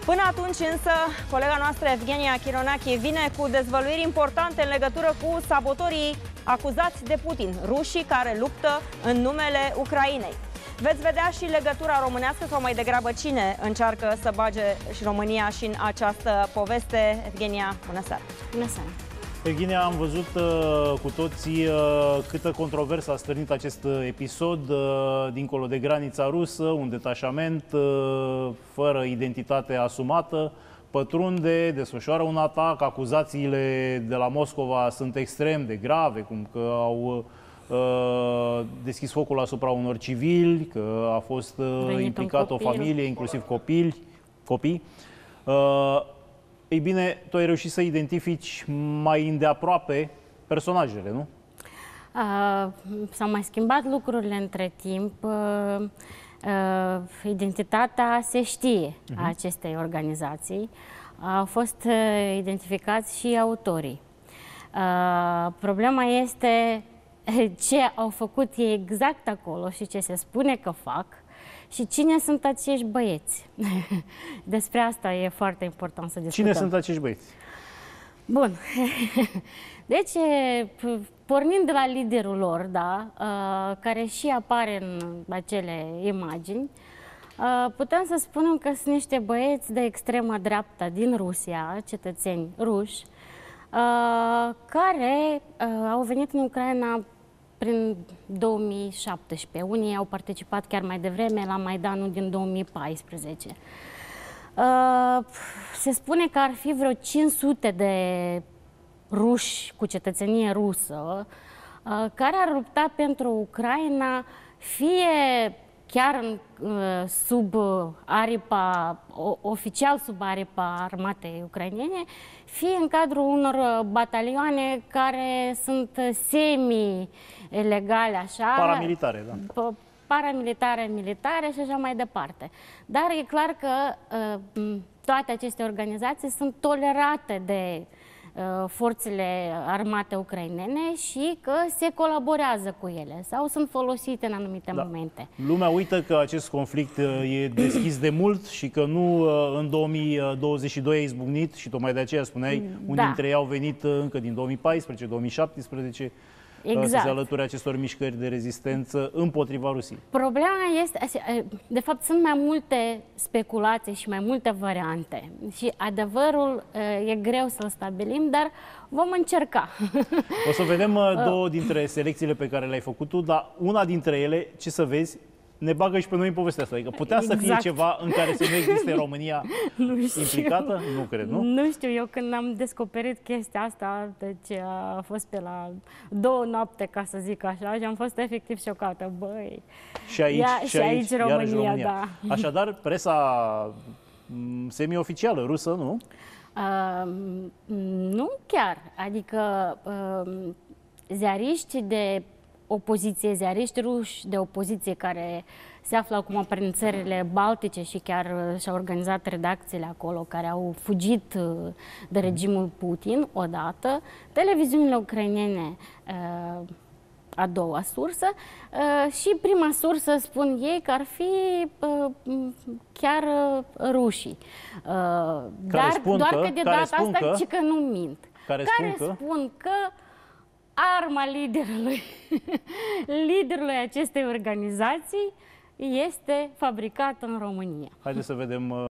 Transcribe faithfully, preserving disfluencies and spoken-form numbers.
Până atunci însă, colega noastră Evgenia Chironache vine cu dezvăluiri importante în legătură cu sabotorii acuzați de Putin, rușii care luptă în numele Ucrainei. Veți vedea și legătura românească, sau mai degrabă cine încearcă să bage și România și în această poveste. Evgenia, bună seara! Bună seara! Evgenia, am văzut uh, cu toții uh, câtă controversă a stârnit acest episod uh, dincolo de granița rusă, un detașament uh, fără identitate asumată, pătrunde, desfășoară un atac, acuzațiile de la Moscova sunt extrem de grave, cum că au uh, deschis focul asupra unor civili, că a fost uh, implicată o familie, inclusiv copii. copii. Uh, Ei bine, tu ai reușit să identifici mai îndeaproape personajele, nu? Uh, S-au mai schimbat lucrurile între timp. Uh, uh, identitatea se știe uh-huh. a acestei organizații. Au fost uh, identificați și autorii. Uh, problema este ce au făcut ei exact acolo și ce se spune că fac. Și cine sunt acești băieți? Despre asta e foarte important să discutăm. Cine sunt acești băieți? Bun. Deci, pornind de la liderul lor, da, care și apare în acele imagini, putem să spunem că sunt niște băieți de extremă dreaptă din Rusia, cetățeni ruși, care au venit în Ucraina prin două mii șaptesprezece. Unii au participat chiar mai devreme la Maidanul din două mii paisprezece. Uh, se spune că ar fi vreo cinci sute de ruși cu cetățenie rusă uh, care ar lupta pentru Ucraina, fie chiar în, uh, sub aripa, o, oficial sub aripa armatei ucrainene, fie în cadrul unor batalioane care sunt semi-legale, așa. Paramilitare, da. Paramilitare, militare și așa mai departe. Dar e clar că uh, toate aceste organizații sunt tolerate de uh, forțele armate ucrainene și că se colaborează cu ele sau sunt folosite în anumite da. momente. Lumea uită că acest conflict e deschis de mult și că nu în două mii douăzeci și doi a izbucnit și tocmai de aceea spuneai, unii da. dintre ei au venit încă din două mii paisprezece, două mii șaptesprezece, exact. să se alăture acestor mișcări de rezistență împotriva Rusiei. Problema este, de fapt, sunt mai multe speculații și mai multe variante. Și adevărul e greu să-l stabilim, dar vom încerca. O să vedem două dintre selecțiile pe care le-ai făcut tu, dar una dintre ele, ce să vezi, ne bagă și pe noi în povestea asta. Adică putea exact. să fie ceva în care să nu existe România nu implicată? Nu cred, nu? Nu știu, eu când am descoperit chestia asta, deci a fost pe la două noapte, ca să zic așa, și am fost efectiv șocată. Băi, și aici, ia, și și aici, aici România, România, da. Așadar, presa semi-oficială rusă, nu? Uh, nu chiar. Adică uh, ziariști de opoziție, ziariști ruși de opoziție care se află acum prin țările baltice și chiar și-au organizat redacțiile acolo, care au fugit de regimul Putin odată, televiziunile ucrainene a doua sursă și prima sursă spun ei că ar fi chiar rușii. Dar spun doar că, că de data asta că, ci că nu mint. Care, care spun, spun că, că arma liderului, liderului acestei organizații este fabricată în România. Haideți să vedem